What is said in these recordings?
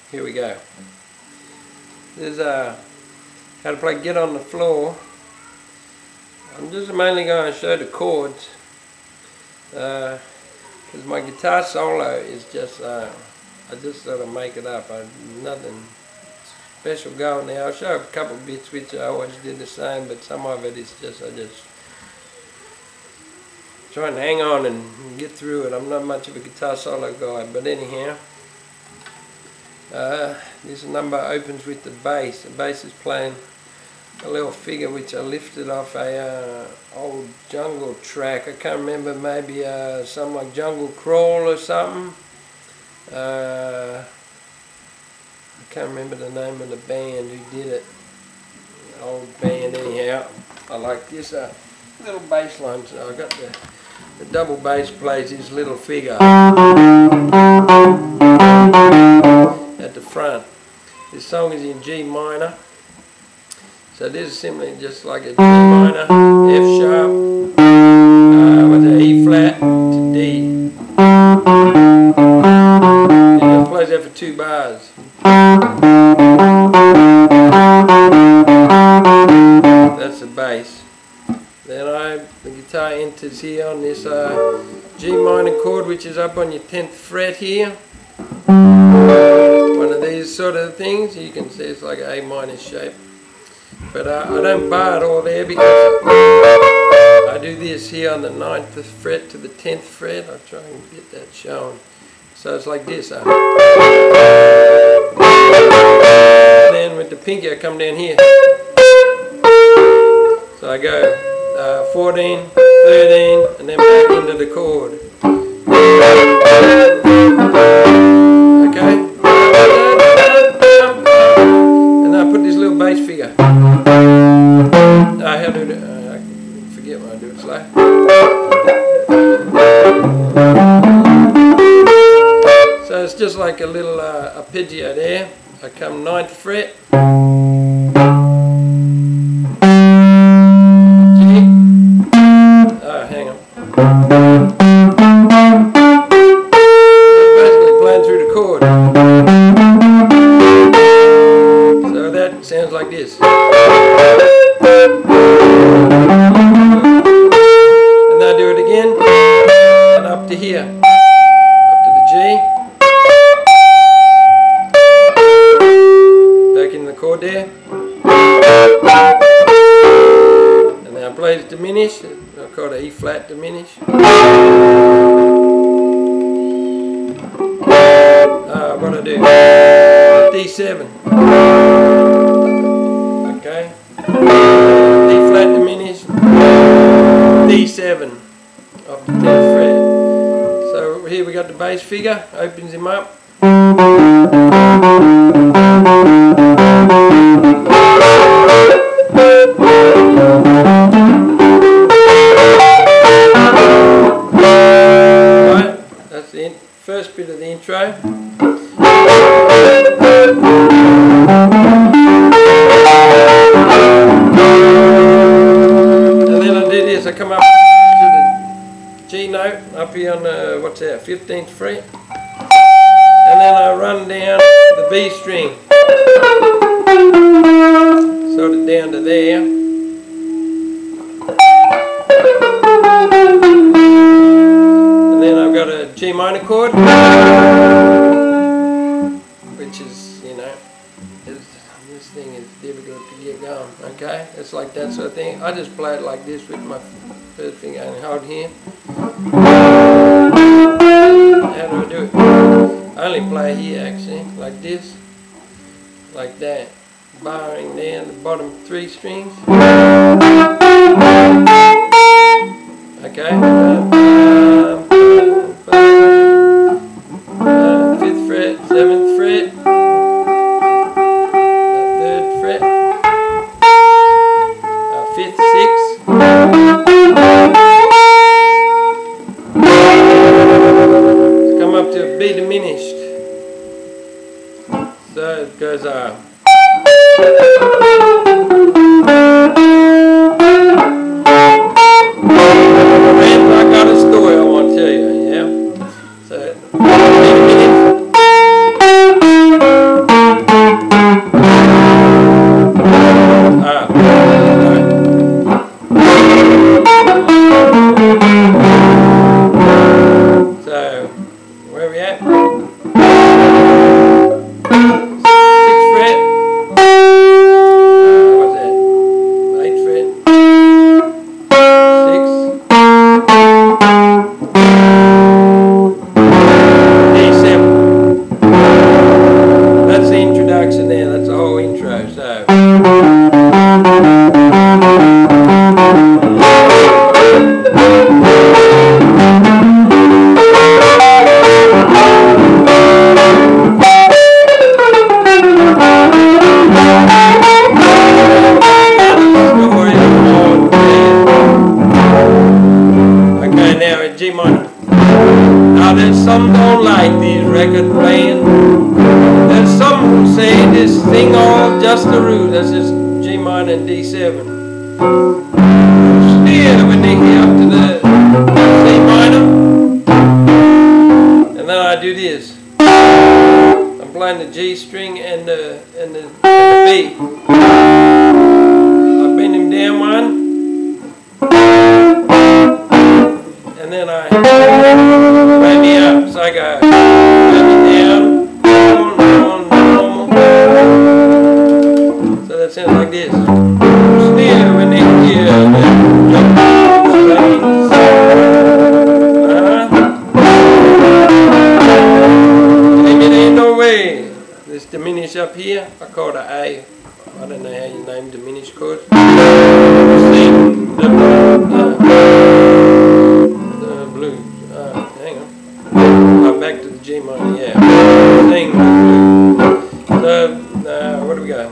here we go. This is how to play Get on the Floor. I'm just mainly going to show the chords because my guitar solo is just I just sort of make it up. Nothing special going there. I'll show a couple of bits which I always did the same, but some of it is just I just try and hang on and get through it. I'm not much of a guitar solo guy, but anyhow, this number opens with the bass. The bass is playing a little figure which I lifted off a old jungle track. I can't remember, maybe something like Jungle Crawl or something. I can't remember the name of the band who did it. An old band anyhow. I like this little bass line, so I got the double bass plays this little figure at the front. This song is in G minor. So this is simply just like a G minor, F sharp, with an E flat to D. And it plays that for 2 bars. That's the bass. Then the guitar enters here on this G minor chord, which is up on your 10th fret here. One of these sort of things. You can see it's like an A minor shape. But I don't bar it all there because I do this here on the 9th fret to the 10th fret. I'll try and get that shown. So it's like this. Then with the pinky I come down here. So I go 14, 13, and then back into the chord. Okay? And I put this little bass figure. How do it? I forget when I do it slow. So it's just like a little arpeggio there. I come 9th fret. Hang on. Just basically playing through the chord. So that sounds like this. And I do it again, and up to here, up to the G, back in the chord there, and now I play it diminished. I call it E flat diminish. What I do? D7. Okay. D flat diminished. D7 off the 10th fret. So here we got the bass figure. Opens him up. That's the first bit of the intro. And then I do this, I come up to the G note, up here on the, what's that, 15th fret. And then I run down the B string. Sort of down to there. I've got a G minor chord, which is, you know, this thing is difficult to get going, okay? It's like that sort of thing. I just play it like this with my first finger and hold here. How do I do it? I only play here actually, like this, like that, barring down the bottom 3 strings. Okay. 5th fret, 7th fret, 3rd fret, 5th, 6th, come up to a B diminished. So it goes I got a story I want to tell you, yeah? So, Where we at? 6th fret. What's that? 8th fret. 6. D7. That's the introduction there. That's the whole intro. So. G minor. Now there's some don't like these record playing. There's some who say this thing all just a root. That's just G minor and D7. Still when they hear up to the C minor, and then I do this. I'm playing the G string and the B. I bend him down one. And then I play me up, so I go play me down, normal. So that sounds like this. Still when they hear the strings, maybe there ain't no way. This diminish up here, I call it an A. I don't know how you name diminished chords. Sing the blues. Hang on. Back to the G minor, yeah. Sing the blues. So, where do we go?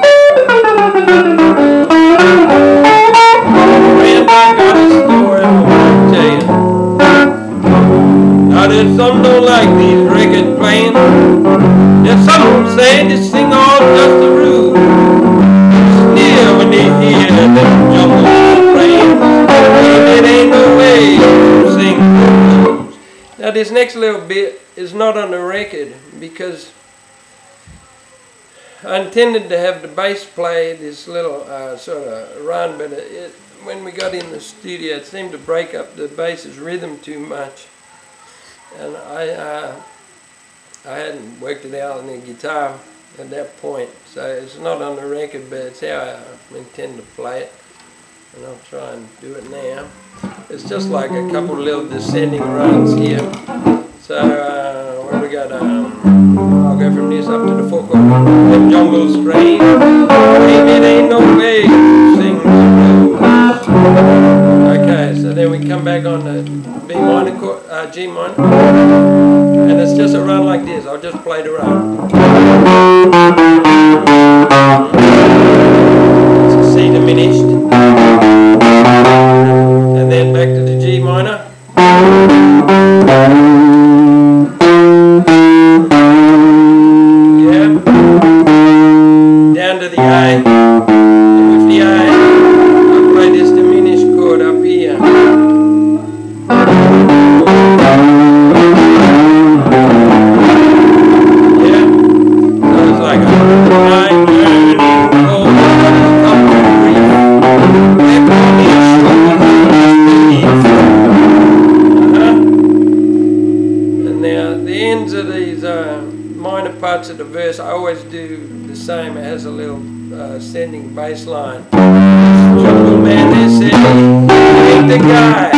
Friend, I got a story I want to tell you. Now there's some don't like these record playing. There's some who say this thing all just a rule. Still when they hear them jungle playing, it ain't no way to sing the blues. Now this next little bit is not on the record because I intended to have the bass play this little sort of run, but when we got in the studio it seemed to break up the bass's rhythm too much, and I hadn't worked it out on the guitar at that point, so it's not on the record, but it's how I intend to play it, and I'll try and do it now. It's just like a couple little descending runs here. So where we got? I'll go from this up to the 4 chord. The jungle strain, baby, it ain't no way to sing the blues. Okay, so then we come back on the B minor chord, G minor, and it's just a run like this. I'll just play the run. It's a C diminished. And then back to the G minor. Yeah. Down to the A. And with the A, I play this diminished chord up here. Yeah. So it's like a line turning cold, couple brief. And now the ends of these minor parts of the verse, I always do the same. It has a little ascending bass line. Jungle man, they say, he ain't the guy.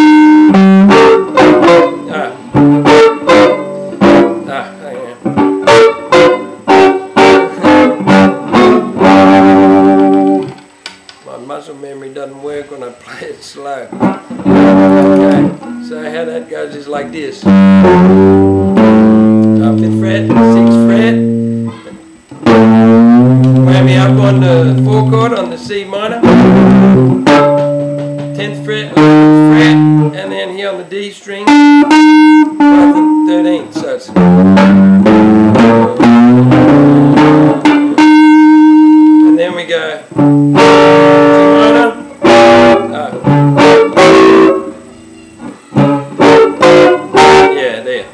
Hang on. My muscle memory doesn't work when I play it slow. Okay, so how that goes is like this. 5th fret, 6th fret. Whammy up on the 4 chord on the C minor. 10th fret, 11th fret, and then here on the D string, 12th and 13th. So it's and then we go G minor. Yeah, there.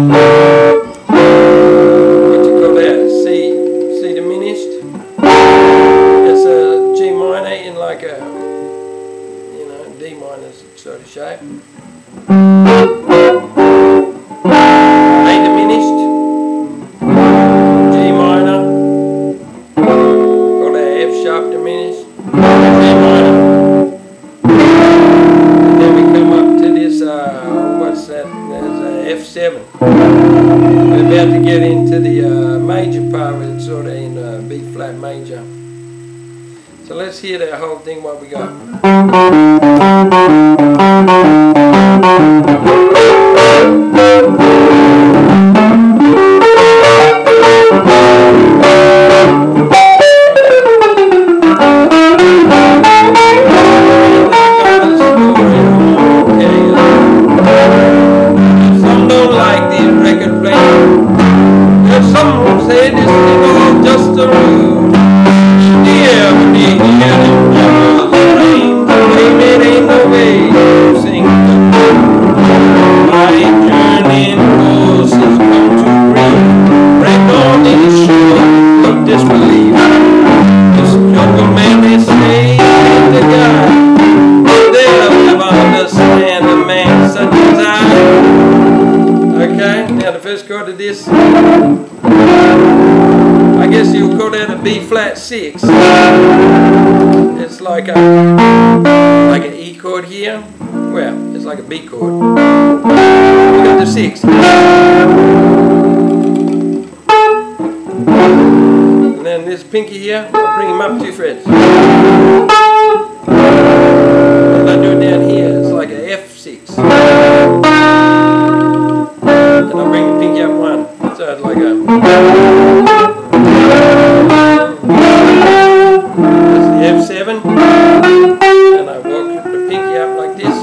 What you call that? C diminished. It's a G minor in like a, you know, D minor sort of shape. We're about to get into the major part where it's sort of in B flat major. So let's hear that whole thing what we got. Some don't like these record players. There's some who say this thing all just a rule. Yeah, but they hear them devils rain. Baby, it ain't no way to sing the blues. My yearning course has come to grief. Break on these shores of disbelief. This jungle man, they say, ain't the guy. But they'll never understand a man such as I. Okay, now the first chord of this, I guess you'll call that a B flat 6. It's like an E chord here. Well, it's like a B chord. We got the 6. And then this pinky here, I'll bring him up 2 frets. And I do it down here, it's like a F6. And I'll bring the pinky up 1. So it's like a F7, and I walk the pinky up like this.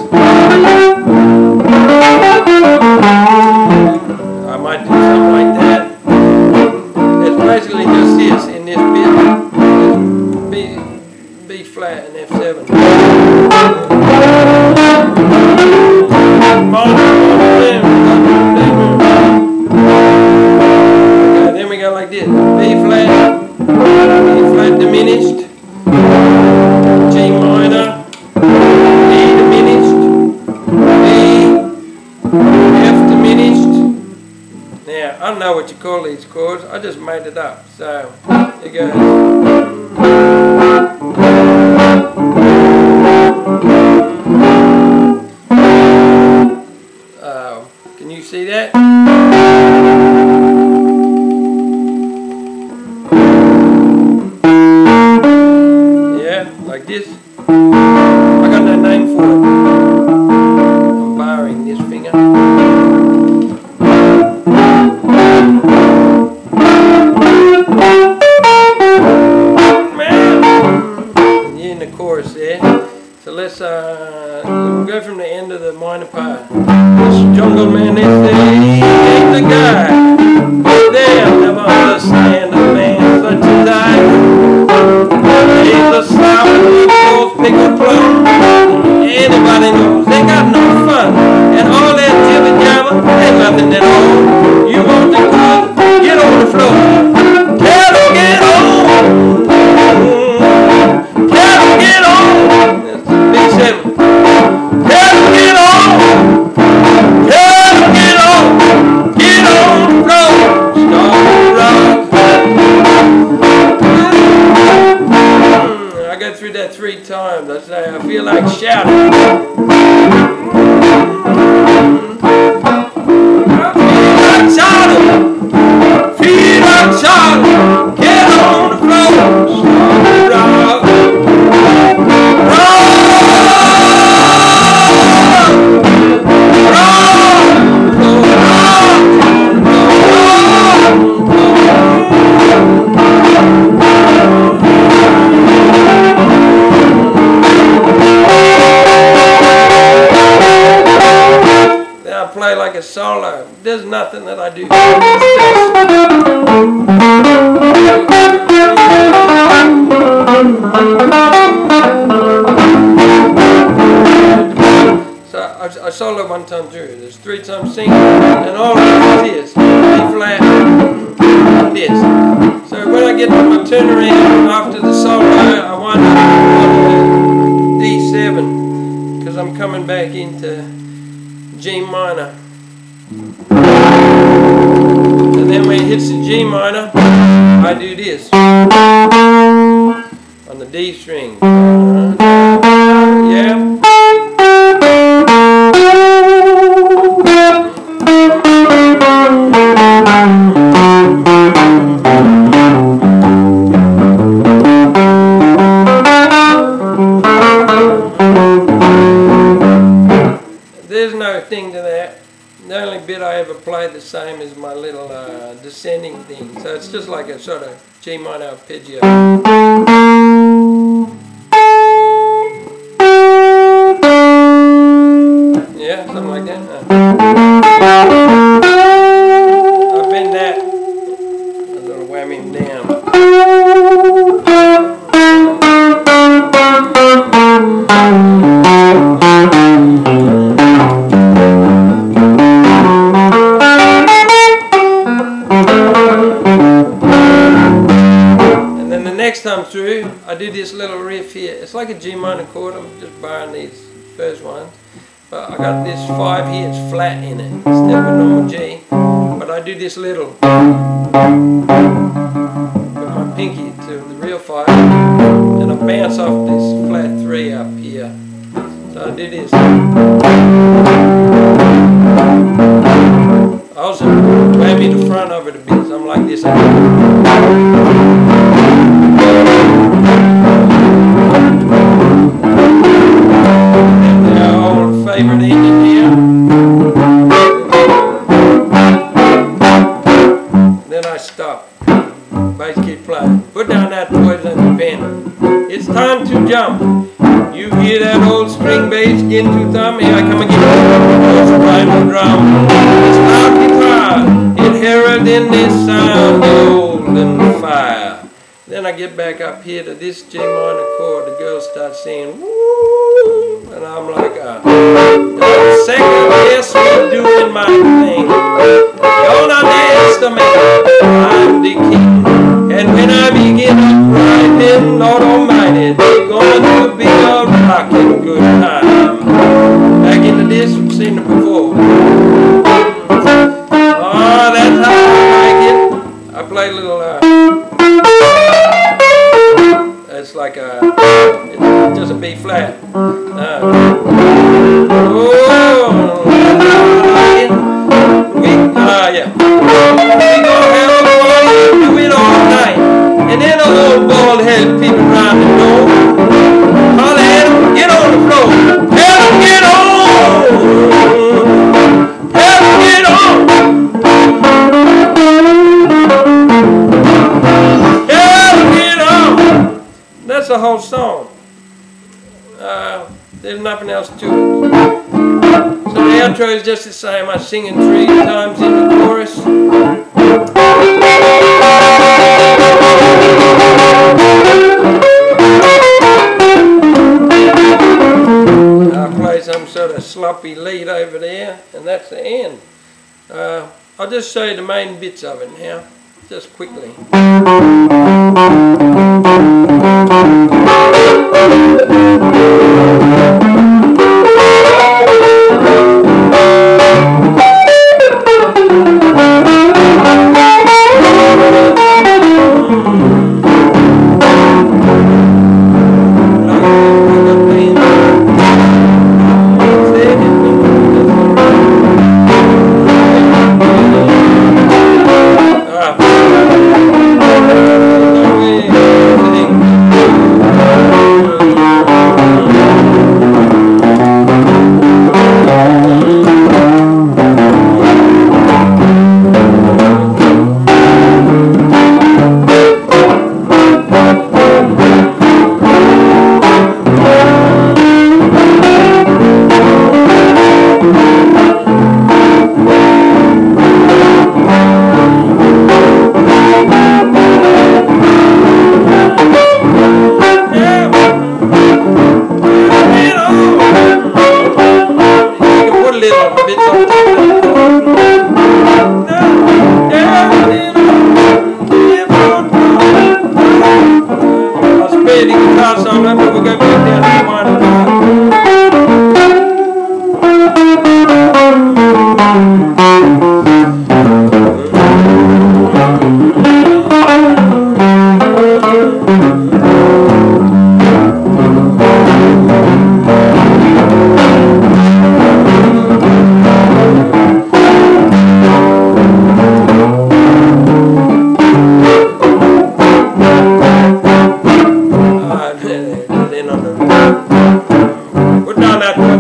I might do something like that. It's basically just this in this bit, B flat and F7. Okay, then we go like this: B flat diminished. G minor, E diminished, B, F diminished. Now, I don't know what you call these chords, I just made it up. So, here goes. Can you see that? Like this. I got no name for it. I'm barring this finger. Man! You're in the chorus there. So let's we'll go from the end of the minor part. This jungle man, they say, he ain't the guy. They'll never understand a man such as I. He's a sour, cold, pickle plum. Anybody knows they got no fun. And all that jibber jabber ain't nothing at all. You want the good, get on the floor. Tell them get on. Tell them get on. That's B7. Tell them get on. Tell them get on. Get on the floor. Start to rock. I go through that 3 times. I say I feel like shouting. I feel like shouting. Feel like shouting. Get on the floor. Start to rock. Rock. Play like a solo. There's nothing that I do. So I solo 1 time through. There's 3 times singing, and all of it is this. B flat, and this. So when I get to my turnaround after the solo, I wind up on D7 because I'm coming back into G minor. And then when it hits the G minor, I do this on the D string. Yeah. descending thing. So it's just like a sort of G minor arpeggio. Yeah, something like that. I bend that. A little whammy down. Next time through, I do this little riff here. It's like a G minor chord. I'm just borrowing these first ones. But I got this 5 here, it's flat in it, instead of a normal G. But I do this little with my pinky to the real 5, and I bounce off this flat 3 up here. So I do this. I also whammy the front of it a bit, so I'm like this. Favorite ending here. Then I stop. Bass keep playing. Put down that poison pen. It's time to jump. You hear that old string bass skin to thumb? Here I come again. It's a final drum. It's loud guitar. It herald in this sound, the golden fire. Then I get back up here to this G minor chord. The girls start singing, woo, and I'm like, second guess me doing my thing. Don't underestimate, I'm the king. And when I begin uprising, Lord Almighty, they're going to be a rocking good time. Back into this, we've seen it before. Oh, that's how I like it. I play a little, it's like it's just a B flat. Yeah. We gonna have a party and do it all night. And then a little bald head peeping around the door. Holler at him, get on the floor. Tell him get on. Tell him get on. Tell him get on. That's the whole song. There's nothing else to it. So the outro is just the same. I sing it 3 times in the chorus. I play some sort of sloppy lead over there, and that's the end. I'll just show you the main bits of it now, just quickly.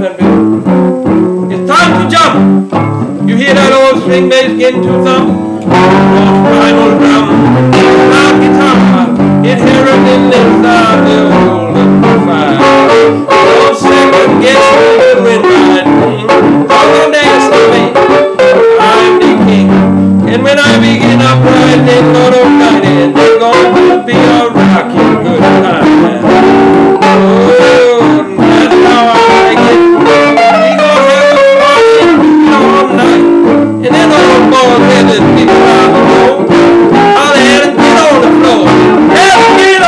String bass getting to thumb. final drum, loud guitar, it heralded the old fire. Don't second guess who will win my thing. Don't dance with me, I'm the king. And when I begin uprising, Lord Almighty, they're going to be a rocking good time. Oh, that's how I like it. We gonna have a party all night. And then old bald-headed people out the road, I'll have to get on the floor. Let's get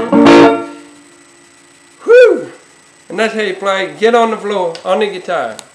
on! Whew! And that's how you play Get on the Floor on the guitar.